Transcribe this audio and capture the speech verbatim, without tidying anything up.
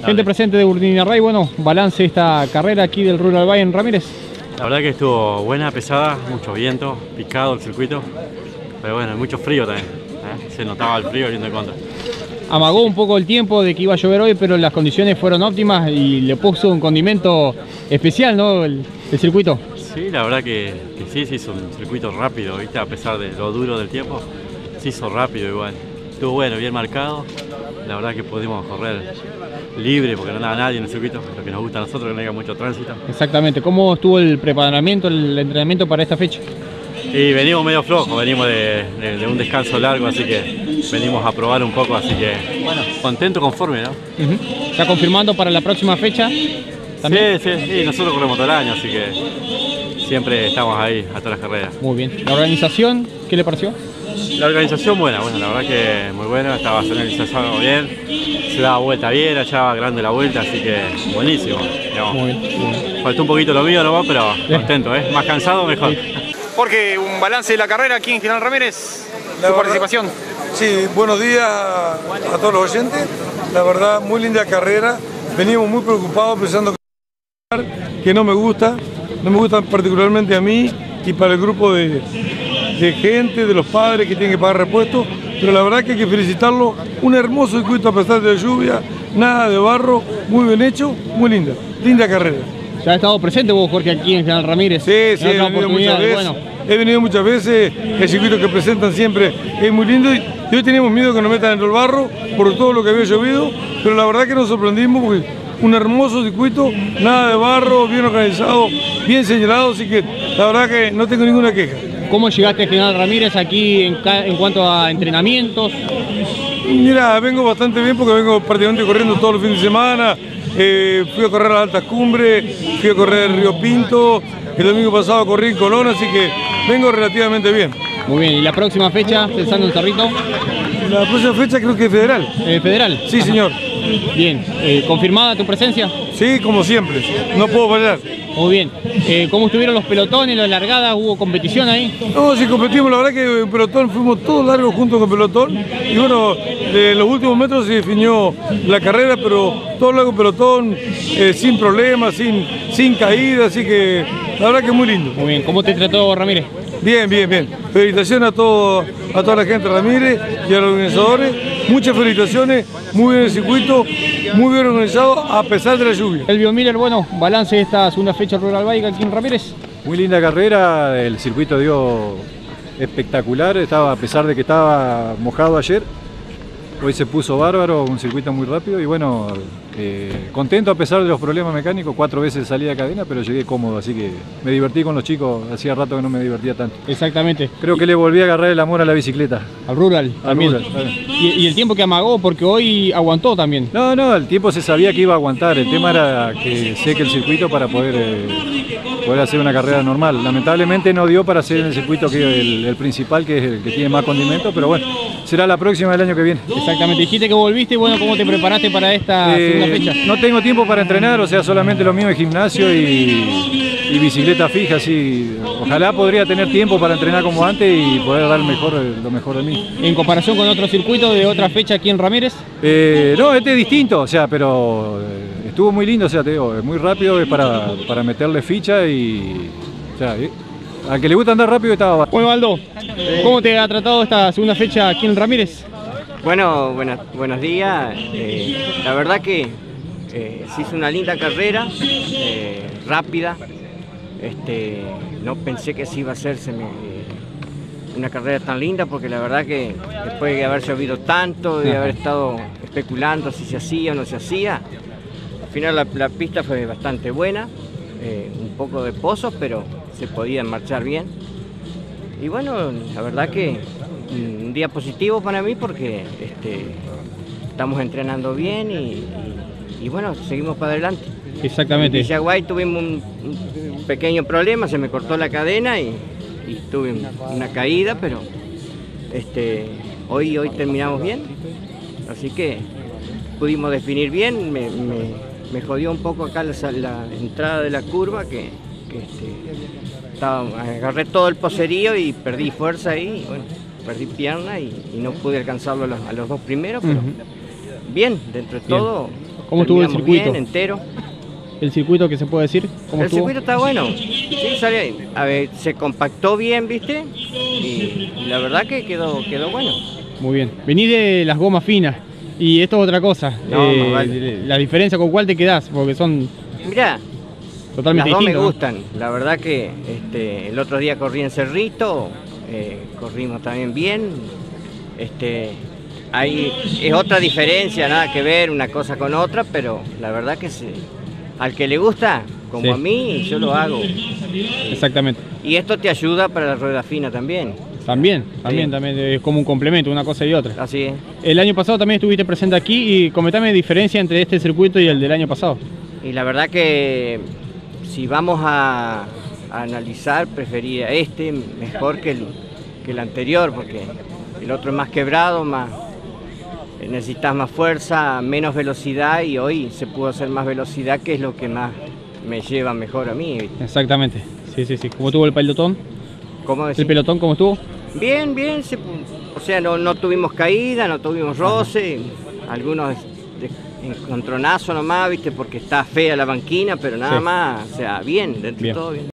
Gente presente de Urdinarray, bueno, balance esta carrera aquí del Rural Bike en Ramírez. La verdad que estuvo buena, pesada, mucho viento, picado el circuito, pero bueno, mucho frío también, ¿eh? Se notaba el frío yendo en contra. Amagó un poco el tiempo de que iba a llover hoy, pero las condiciones fueron óptimas y le puso un condimento especial, ¿no? El, el circuito. Sí, la verdad que, que sí, se hizo un circuito rápido, ¿viste? A pesar de lo duro del tiempo, se hizo rápido igual. Estuvo bueno, bien marcado, la verdad que pudimos correr libre porque no andaba nadie en el circuito, lo que nos gusta a nosotros, que no haya mucho tránsito. Exactamente. ¿Cómo estuvo el preparamiento, el entrenamiento para esta fecha? Y venimos medio flojos, venimos de, de, de un descanso largo, así que venimos a probar un poco, así que bueno, contento, conforme, ¿no? Uh-huh. ¿Está confirmando para la próxima fecha? ¿También? Sí, sí, sí, nosotros corremos todo el año, así que siempre estamos ahí a todas las carreras. Muy bien. ¿La organización qué le pareció? La organización buena, bueno, la verdad que muy buena, estaba señalizado bien, se daba vuelta bien, allá va grande la vuelta, así que buenísimo. Digamos. Muy bien, muy bien. Faltó un poquito lo mío nomás, pero sí, contento, ¿eh? Más cansado, mejor. Sí. Jorge, un balance de la carrera aquí en General Ramírez, la su verdad, participación. Sí, buenos días a, a todos los oyentes, la verdad muy linda carrera, venimos muy preocupados pensando que no me gusta, no me gusta particularmente a mí y para el grupo de, de gente, de los padres que tienen que pagar repuestos, pero la verdad que hay que felicitarlo, un hermoso circuito a pesar de la lluvia, nada de barro, muy bien hecho, muy linda, linda carrera. ¿Ya has estado presente vos, Jorge, aquí en General Ramírez? Sí, sí, he venido muchas veces, bueno. he venido muchas veces, el circuito que presentan siempre es muy lindo y hoy teníamos miedo que nos metan dentro del barro por todo lo que había llovido, pero la verdad que nos sorprendimos porque un hermoso circuito, nada de barro, bien organizado, bien señalado, así que la verdad que no tengo ninguna queja. ¿Cómo llegaste a General Ramírez aquí en, en cuanto a entrenamientos? Mira, vengo bastante bien porque vengo prácticamente corriendo todos los fines de semana. Eh, fui a correr a las altas cumbres, fui a correr Río Pinto, el domingo pasado corrí en Colón, así que vengo relativamente bien. Muy bien, ¿y la próxima fecha, pensando en Cerrito? La próxima fecha creo que es Federal. Eh, ¿Federal? Sí, ajá, señor. Bien, eh, ¿confirmada tu presencia? Sí, como siempre, no puedo fallar. Muy bien. Eh, ¿Cómo estuvieron los pelotones, las largadas? ¿Hubo competición ahí? No, sí competimos, la verdad que en pelotón fuimos todos largos juntos con pelotón y bueno, en los últimos metros se definió la carrera, pero todo largo pelotón, eh, sin problemas, sin, sin caídas, así que la verdad que muy lindo. Muy bien, ¿cómo te trató Ramírez? Bien, bien, bien. Felicitaciones a, todo, a toda la gente de Ramírez y a los organizadores. Muchas felicitaciones, muy bien el circuito, muy bien organizado a pesar de la lluvia. Elvio Miller, bueno, balance de esta segunda fecha Rural Bike aquí en Ramírez. Muy linda carrera, el circuito dio espectacular, estaba, a pesar de que estaba mojado ayer, hoy se puso bárbaro, un circuito muy rápido y bueno, eh, contento a pesar de los problemas mecánicos, cuatro veces salí de cadena, pero llegué cómodo, así que me divertí con los chicos, hacía rato que no me divertía tanto. Exactamente. Creo que le volví a agarrar el amor a la bicicleta. Al rural, Al también. rural, y, y el tiempo que amagó, porque hoy aguantó también. No, no, el tiempo se sabía que iba a aguantar, el tema era que seque el circuito para poder, eh, poder hacer una carrera normal. Lamentablemente no dio para hacer el circuito que el, el principal, que es el que tiene más condimento, pero bueno, será la próxima del año que viene. Exactamente, dijiste que volviste, bueno, ¿cómo te preparaste para esta eh, segunda fecha? No tengo tiempo para entrenar, o sea, solamente lo mío es gimnasio y, y bicicleta fija, así. Ojalá podría tener tiempo para entrenar como antes y poder dar mejor, lo mejor de mí. ¿En comparación con otro circuito de otra fecha aquí en Ramírez? Eh, no, este es distinto, o sea, pero eh, estuvo muy lindo, o sea, te digo, es muy rápido, es para, para meterle ficha y... O sea, eh, al que le gusta andar rápido estaba... Bueno, Aldo, ¿cómo te ha tratado esta segunda fecha aquí en Ramírez? Bueno, buenas, buenos días. Eh, la verdad que eh, se hizo una linda carrera, eh, rápida. Este, no pensé que se iba a hacerse eh, una carrera tan linda porque la verdad que después de haber llovido tanto, de haber estado especulando si se hacía o no se hacía, al final la, la pista fue bastante buena, eh, un poco de pozos, pero se podía marchar bien. Y bueno, la verdad que un día positivo para mí porque este, estamos entrenando bien y, y, y bueno, seguimos para adelante. Exactamente. En Villaguay tuvimos un, un pequeño problema, se me cortó la cadena y, y tuve una caída, pero este, hoy, hoy terminamos bien, así que pudimos definir bien. Me, me, me jodió un poco acá la, la entrada de la curva, que, que este, estaba, agarré todo el poserío y perdí fuerza ahí, y bueno, perdí pierna y, y no pude alcanzarlo a los, a los dos primeros, pero uh-huh. bien, dentro de todo, ¿Cómo estuvo el terminamos circuito? bien, entero. ¿El circuito que se puede decir? ¿Cómo El estuvo? circuito está bueno. Sí, sale, a ver, se compactó bien, ¿viste? Y, y la verdad que quedó, quedó bueno. Muy bien. Venís de las gomas finas y esto es otra cosa. No, Eh, más vale. La diferencia con cuál te quedás, porque son Mirá, totalmente las dos me distintos, ¿no? gustan. La verdad que este, el otro día corrí en Cerrito, eh, corrimos también bien. Este, hay, es otra diferencia, nada que ver una cosa con otra, pero la verdad que se, al que le gusta, como Sí. a mí, yo lo hago. Exactamente. Y esto te ayuda para la rueda fina también. También, también, Sí. también es como un complemento, una cosa y otra. Así es. El año pasado también estuviste presente aquí y comentame la diferencia entre este circuito y el del año pasado. Y la verdad que si vamos a, a analizar, preferiría este mejor que el, que el anterior, porque el otro es más quebrado, más necesitas más fuerza, menos velocidad, y hoy se pudo hacer más velocidad, que es lo que más me lleva mejor a mí. Exactamente. Sí, sí, sí. ¿Cómo estuvo el pelotón? ¿Cómo decir? ¿El pelotón cómo estuvo? Bien, bien, se pu- o sea, no, no tuvimos caída, no tuvimos roce, algunos de- encontronazo nomás, viste, porque está fea la banquina, pero nada Sí. más, o sea, bien, dentro de Bien. todo bien.